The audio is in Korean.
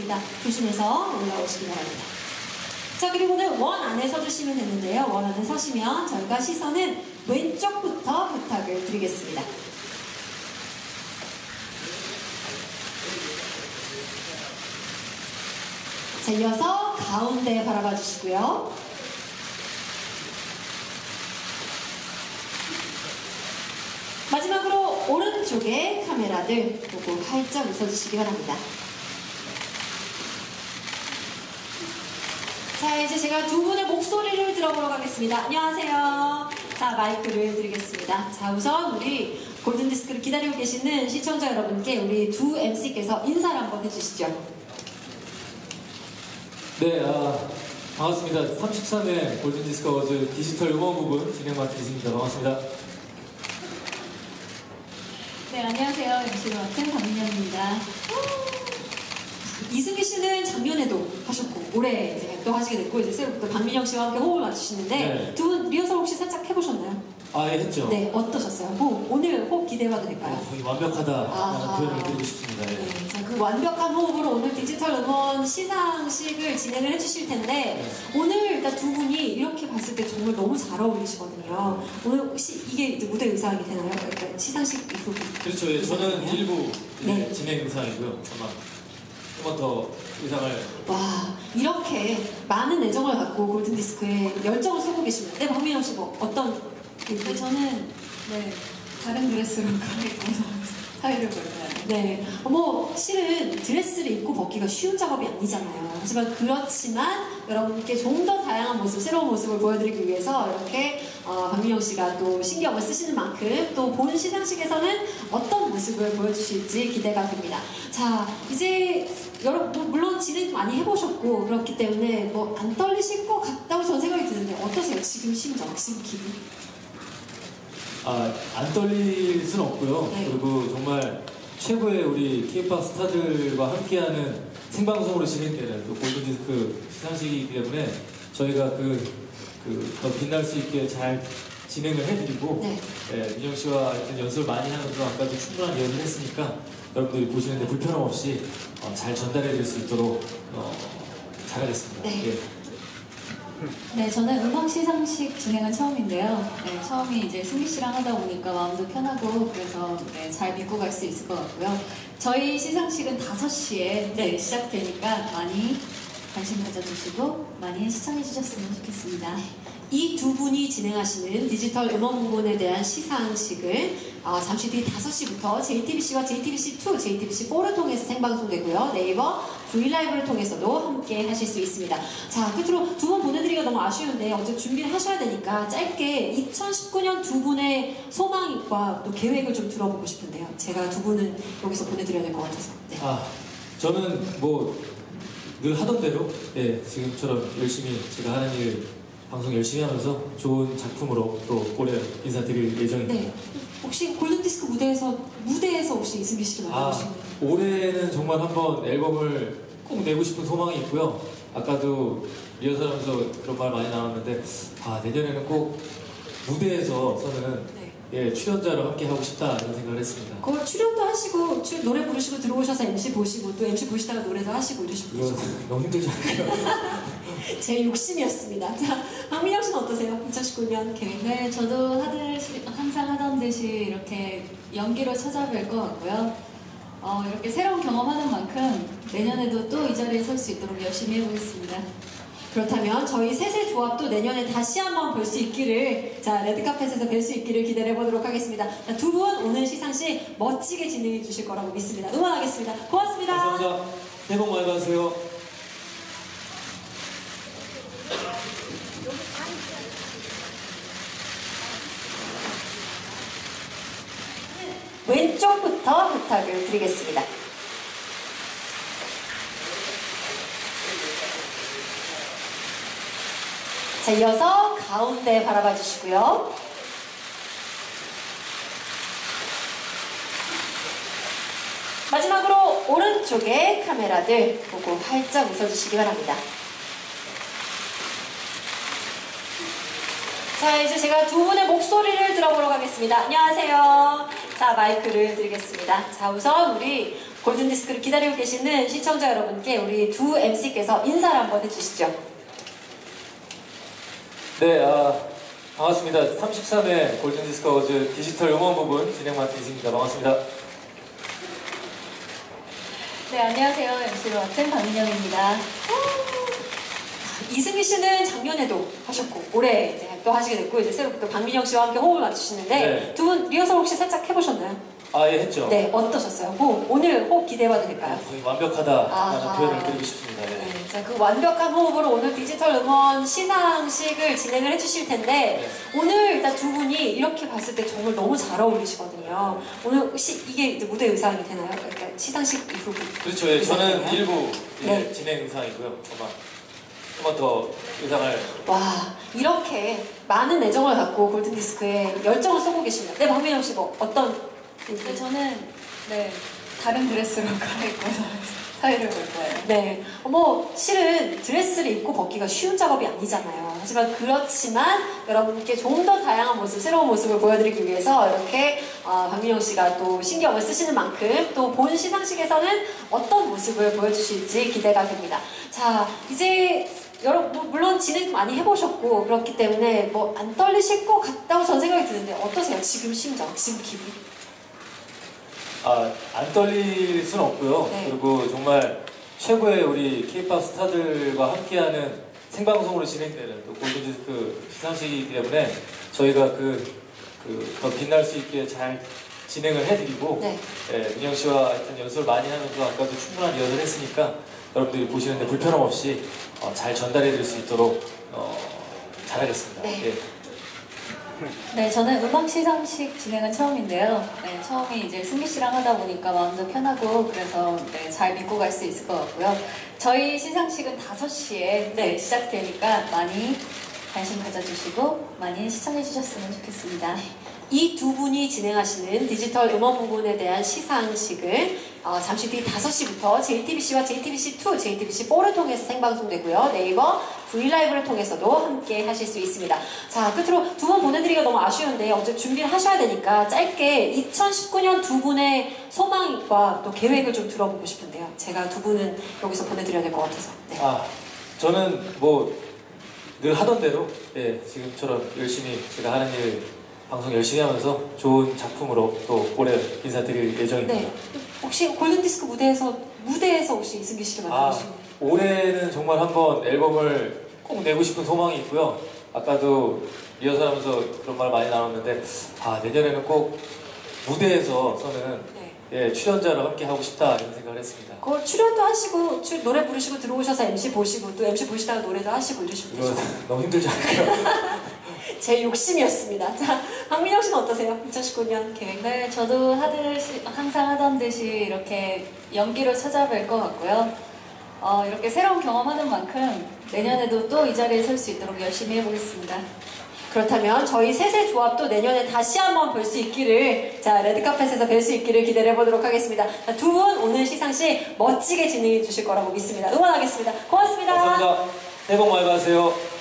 있습니다. 조심해서 올라오시기 바랍니다. 자, 그리고는 원 안에 서주시면 되는데요. 원 안에 서시면 저희가 시선은 왼쪽부터 부탁을 드리겠습니다. 자, 이어서 가운데 바라봐 주시고요. 마지막으로 오른쪽에 카메라들 보고 활짝 웃어주시기 바랍니다. 자, 이제 제가 두 분의 목소리를 들어보러 가겠습니다. 안녕하세요. 자, 마이크를 드리겠습니다. 자, 우선 우리 골든디스크를 기다리고 계시는 시청자 여러분께 우리 두 MC께서 인사를 한번 해주시죠. 네, 반갑습니다. 33회 골든디스크 어워즈 디지털 음원 부분 진행 맡은 이승입니다. 반갑습니다. 네, 안녕하세요. MC를 맡은 박민영입니다. 이승기 씨는 작년에도 하셨고 올해 이제 또 하시게 됐고 이제 새로부터 박민영 씨와 함께 호흡을 맞추시는데 네. 두 분 리허설 혹시 살짝 해보셨나요? 예, 했죠. 네, 어떠셨어요? 호흡, 오늘 호흡 기대해봐도 될까요? 거의 완벽하다라는 표현을 드리고 싶습니다. 예. 네, 자, 그 완벽한 호흡으로 오늘 디지털 음원 시상식을 진행을 해주실 텐데 네. 오늘 일단 두 분이 이렇게 봤을 때 정말 너무 잘 어울리시거든요. 오늘 혹시 이게 이제 무대 의상이 되나요? 그러니까 시상식 이후 그렇죠. 예, 저는 일부 네. 진행 의상이고요. 아마 한 번 더 의상을. 와, 이렇게 많은 애정을 갖고 골든디스크에 열정을 쏟고 계십니다. 네, 박민영 씨 뭐 어떤 네, 저는 다른 드레스로 갈아입고서 사회를 볼까요? 네, 뭐 실은 드레스를 입고 벗기가 쉬운 작업이 아니잖아요. 하지만 그렇지만 여러분께 좀 더 다양한 모습, 새로운 모습을 보여드리기 위해서 이렇게 박민영 씨가 또 신경을 쓰시는 만큼 또 본 시상식에서는 어떤 모습을 보여주실지 기대가 됩니다. 자, 이제 여러분 물론 진행 많이 해보셨고 그렇기 때문에 뭐 안 떨리실 것 같다고 저는 생각이 드는데 어떠세요? 지금 심정, 지금 기분? 안 떨릴 수는 없고요. 네. 그리고 정말 최고의 우리 K-POP 스타들과 함께하는 생방송으로 진행되는 또 골든디스크 시상식이기 때문에 저희가 더 빛날 수 있게 잘 진행을 해드리고 네. 민영 씨와 일단 연습을 많이 하면서 아까도 충분한 이야기를 했으니까 여러분들이 보시는데 불편함 없이 잘 전달해드릴 수 있도록 잘하겠습니다. 네. 예. 네, 저는 음악 시상식 진행은 처음인데요. 네, 처음이 이제 승기 씨랑 하다 보니까 마음도 편하고 그래서 잘 믿고 갈 수 있을 것 같고요. 저희 시상식은 5시에 시작되니까 많이 관심 가져주시고 많이 시청해주셨으면 좋겠습니다. 이 두 분이 진행하시는 디지털 음원 부분에 대한 시상식을 잠시 뒤 5시부터 JTBC와 JTBC2, JTBC4를 통해서 생방송되고요. 네이버 V라이브를 통해서도 함께 하실 수 있습니다. 자, 끝으로 두 분 보내드리기가 너무 아쉬운데 어제 준비를 하셔야 되니까 짧게 2019년 두 분의 소망과 또 계획을 좀 들어보고 싶은데요. 제가 두 분은 여기서 보내드려야 될 것 같아서. 네. 저는 뭐 늘 하던 대로 지금처럼 열심히 제가 하는 일 방송 열심히 하면서 좋은 작품으로 또 올해 인사드릴 예정입니다. 네. 혹시 골든디스크 무대에서 혹시 이승기 씨를 만나보시나요? 올해는 정말 한번 앨범을 꼭 내고 싶은 소망이 있고요. 아까도 리허설하면서 그런 말 많이 나왔는데 내년에는 꼭 무대에서는 출연자로 함께 하고 싶다 이런 생각을 했습니다. 그 출연도 하시고 노래 부르시고 들어오셔서 MC 보시고 또 MC 보시다가 노래도 하시고 이러시고 이거 너무 힘들지 않나요? 제 욕심이었습니다. 자, 박민영 씨는 어떠세요? 2019년 계획? 네, 저도 항상 하던 듯이 이렇게 연기로 찾아뵐 것 같고요. 이렇게 새로운 경험하는 만큼 내년에도 또 이 자리에 설 수 있도록 열심히 해보겠습니다. 그렇다면 저희 셋의 조합도 내년에 다시 한번 볼 수 있기를, 자, 레드카펫에서 뵐 수 있기를 기대를 해보도록 하겠습니다. 두 분 오늘 시상식 멋지게 진행해 주실 거라고 믿습니다. 응원하겠습니다. 고맙습니다. 감사합니다. 새해 복 많이 받으세요. 왼쪽부터 부탁을 드리겠습니다. 자, 이어서 가운데 바라봐 주시고요. 마지막으로 오른쪽에 카메라들 보고 활짝 웃어주시기 바랍니다. 자, 이제 제가 두 분의 목소리를 들어보러 가겠습니다. 안녕하세요. 자, 마이크를 드리겠습니다. 자, 우선 우리 골든디스크를 기다리고 계시는 시청자 여러분께 우리 두 MC께서 인사를 한번 해주시죠. 네, 반갑습니다. 33회 골든디스크 어워즈 디지털 음원 부분 진행 맡은 이승입니다. 반갑습니다. 네, 안녕하세요. MC로 맡은 박민영입니다. 이승기 씨는 작년에도 하셨고 올해 이제 또 하시게 됐고 이제 새로 또 박민영 씨와 함께 호흡을 맞추시는데 네. 두 분 리허설 혹시 살짝 해보셨나요? 예, 했죠. 네, 어떠셨어요? 뭐 오늘 호흡 기대해봐도 될까요? 거의 완벽하다라는 아하. 표현을 드리고 싶습니다. 네. 네, 자, 그 완벽한 호흡으로 오늘 디지털 음원 시상식을 진행을 해주실 텐데 오늘 일단 두 분이 이렇게 봤을 때 정말 너무 잘 어울리시거든요. 오늘 혹시 이게 이제 무대 의상이 되나요? 그러니까 시상식 이후 그렇죠. 예, 저는 일부 네. 진행 의상이고요. 한번 더 의상을. 와, 이렇게 많은 애정을 갖고 골든디스크에 열정을 쏟고 계십니다. 네, 박민영 씨 뭐 어떤? 네, 저는 다른 드레스로 갈아입고서 사회를 볼 거예요. 네, 뭐 실은 드레스를 입고 벗기가 쉬운 작업이 아니잖아요. 하지만 그렇지만 여러분께 좀 더 다양한 모습, 새로운 모습을 보여드리기 위해서 이렇게 박민영 씨가 또 신경을 쓰시는 만큼 또 본 시상식에서는 어떤 모습을 보여주실지 기대가 됩니다. 자, 이제 여러분 물론 진행 많이 해보셨고 그렇기 때문에 뭐 안 떨리실 것 같다고 전 생각이 드는데 어떠세요? 지금 심정, 지금 기분? 안 떨릴 수는 없고요. 네. 그리고 정말 최고의 우리 K-pop 스타들과 함께하는 생방송으로 진행되는 또 골든디스크 시상식이기 때문에 저희가 더 빛날 수 있게 잘 진행을 해드리고 네. 민영 씨와 하여튼 연습을 많이 하면서 아까도 충분한 리허설 했으니까 여러분들이 보시는데 불편함 없이 잘 전달해드릴 수 있도록 잘하겠습니다. 네. 예. 네, 저는 음악 시상식 진행은 처음인데요. 네, 처음이 이제 승기 씨랑 하다 보니까 마음도 편하고 그래서 잘 믿고 갈 수 있을 것 같고요. 저희 시상식은 5시에 시작되니까 많이 관심 가져주시고 많이 시청해 주셨으면 좋겠습니다. 이 두 분이 진행하시는 디지털 음원 부분에 대한 시상식을 잠시 뒤 5시부터 JTBC와 JTBC2, JTBC4를 통해서 생방송되고요. 네이버 V라이브를 통해서도 함께 하실 수 있습니다. 자, 끝으로 두 분 보내드리기가 너무 아쉬운데 어제 준비를 하셔야 되니까 짧게 2019년 두 분의 소망과 또 계획을 좀 들어보고 싶은데요. 제가 두 분은 여기서 보내드려야 될 것 같아서. 네. 저는 뭐 늘 하던 대로 지금처럼 열심히 제가 하는 일 방송 열심히 하면서 좋은 작품으로 또 올해 인사드릴 예정입니다. 네. 혹시 골든디스크 무대에서 혹시 이승기 씨를 만나보시면 올해는 정말 한번 앨범을 꼭 내고 싶은 소망이 있고요. 아까도 리허설하면서 그런 말 많이 나눴는데 내년에는 꼭 무대에서서는 출연자로 함께 하고 싶다 이런 생각을 했습니다. 출연도 하시고 노래 부르시고 들어오셔서 MC 보시고 또 MC 보시다가 노래도 하시고 이러시면 이거 되죠. 너무 힘들지 않을까요? 제 욕심이었습니다. 자, 박민영 씨는 어떠세요? 2019년 계획? 네, 저도 항상 하던 듯이 이렇게 연기로 찾아뵐 것 같고요. 이렇게 새로운 경험하는 만큼 내년에도 또 이 자리에 설 수 있도록 열심히 해보겠습니다. 그렇다면 저희 셋의 조합도 내년에 다시 한번 볼 수 있기를, 자, 레드카펫에서 뵐 수 있기를 기대를 해보도록 하겠습니다. 두 분 오늘 시상식 멋지게 진행해 주실 거라고 믿습니다. 응원하겠습니다. 고맙습니다. 감사합니다. 새해 복 많이 받으세요.